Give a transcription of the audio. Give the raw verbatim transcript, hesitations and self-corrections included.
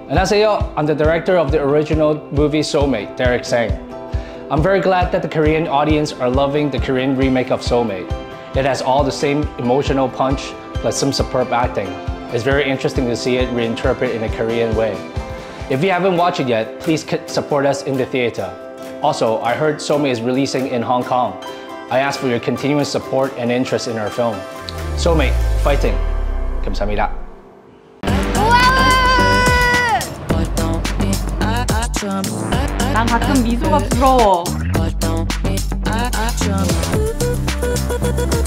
안녕하세요. I'm the director of the original movie Soulmate, Derek Sang. I'm very glad that the Korean audience are loving the Korean remake of Soulmate. It has all the same emotional punch, plus some superb acting. It's very interesting to see it reinterpreted in a Korean way. If you haven't watched it yet, please support us in the theater. Also, I heard Soulmate is releasing in Hong Kong. I ask for your continuous support and interest in our film. Soulmate, fighting! 감사합니다. 난 가끔 미소가 부러워.